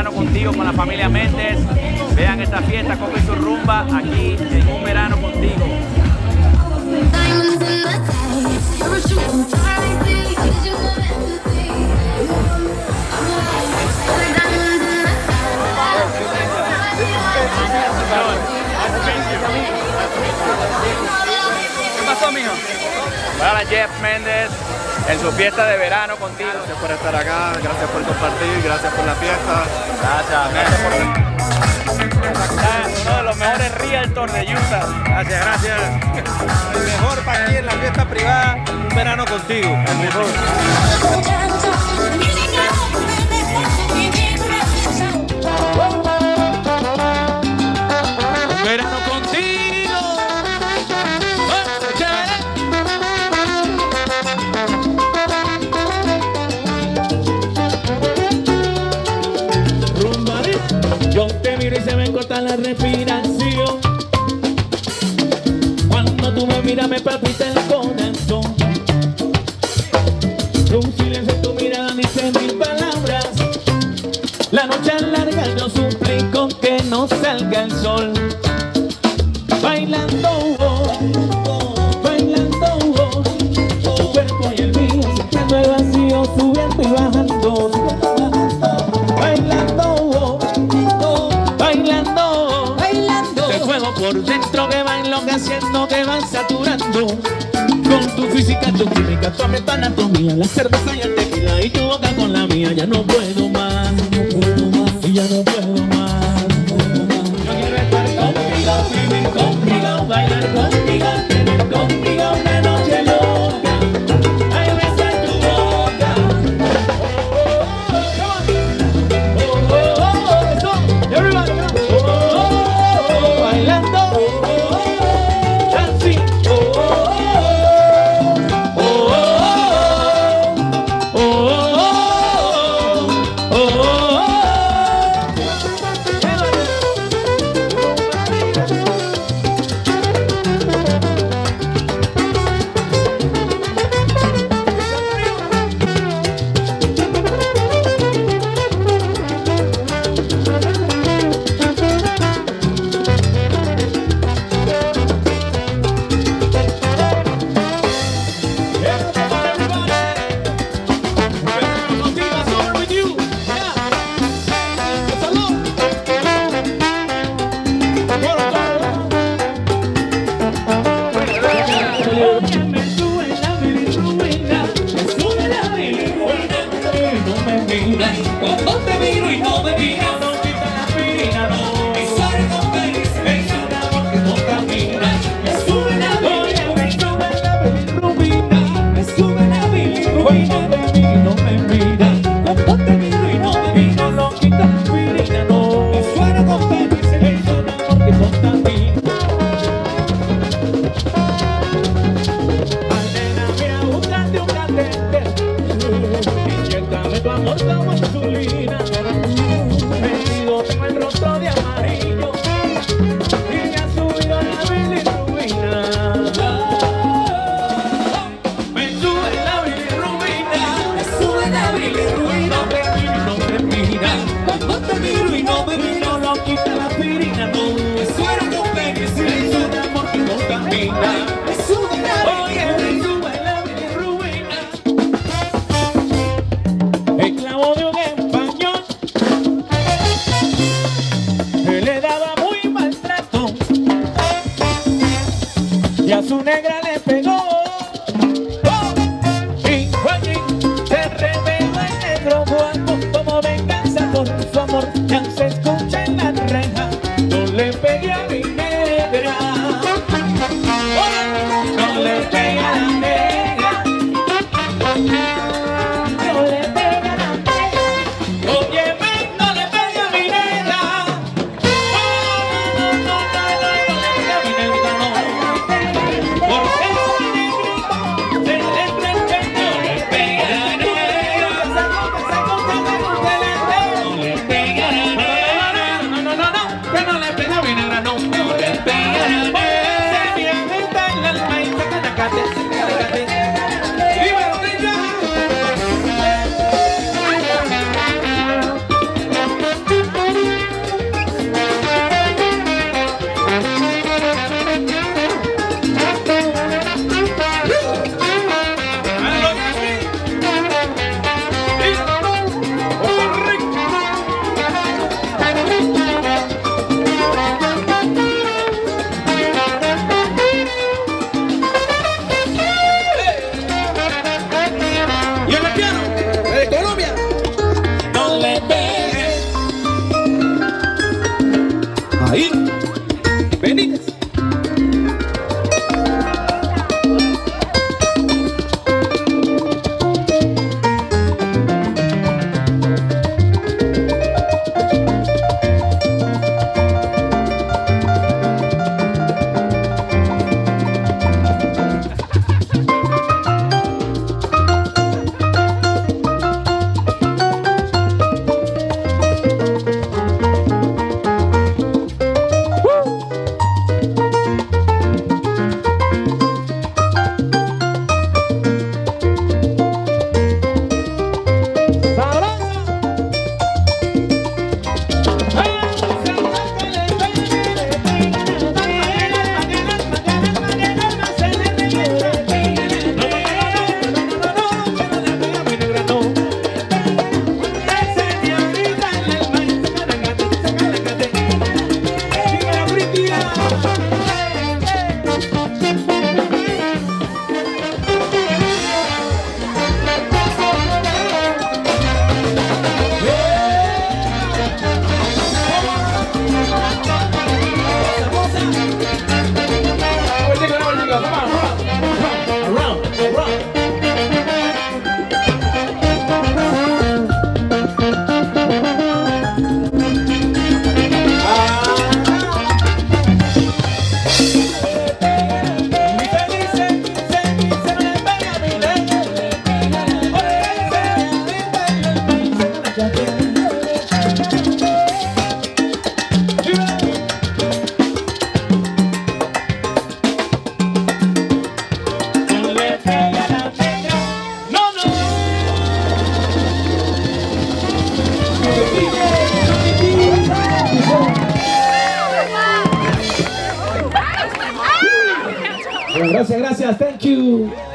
Verano Contigo con la familia Méndez. Vean esta fiesta, Coco y su rumba, aquí en Un Verano Contigo. ¿Qué pasó, mijo? Para Jeff Méndez en su fiesta de verano contigo. Gracias por estar acá, gracias por compartir, gracias por la fiesta. Gracias por uno de los mejores realtors de Utah. Gracias. El mejor para aquí en la fiesta privada, Un Verano Contigo. El mejor. Un Verano Contigo. Rumba Libre. Yo te miro y se me corta la respiración. Cuando tú me miras me palpita el corazón. Un silencio en tu mirada dice mil palabras. La noche es larga, yo suplico que no salga el sol. Bailando, bailando, tu cuerpo y el mío, sintiendo el vacío, subiendo y bajando. Bailando, bailando, bailando, el fuego por dentro que va enloqueciendo, que va saturando. Con tu física, tu química, tu anatomía, la cerveza y el tequila y tu boca con la mía. Ya no puedo más, y ya no puedo más. Yo quiero estar contigo, vivir contigo, bailar contigo, tener contigo una noche loca. Ay, besar tu boca. Everybody, bailando, así. Cuando te miro y no me miras, no quita la aspirina, no. Me sale con feliz, me sale amor que no camina. Me sube la bilirrubina, me sube la bilirrubina. Cuando te miro y no me miras, cuando te miro y no me miras, no quita la aspirina, no. Me suena con feliz, me sale amor que no camina. Ay, nena, mira, búscate un candente. Inyéctame tu amor como insulina. Vestido tengo el rostro de amarillo y me ha subido la bilirrubina. Me sube la bilirrubina, me sube la bilirrubina. No te mira, cuando te miro y no me miro, no quita la aspirina, no. Me suena con penicilina, de amor que no camina. Me sube la bilirrubina, me sube la bilirrubina. Esclavo de un español, él le daba muy maltrato y a su negra le pegó. Y allí se reveló el negro guapo como venganza por su amor. Ya se escucha en la reja, no le pegué a mi negra, no le pegué a la negra. No le pega a la negra. Oye, ven, no le pegue a mi negra. No le pegue a mi negra, no. Porque Gracias, gracias, thank you.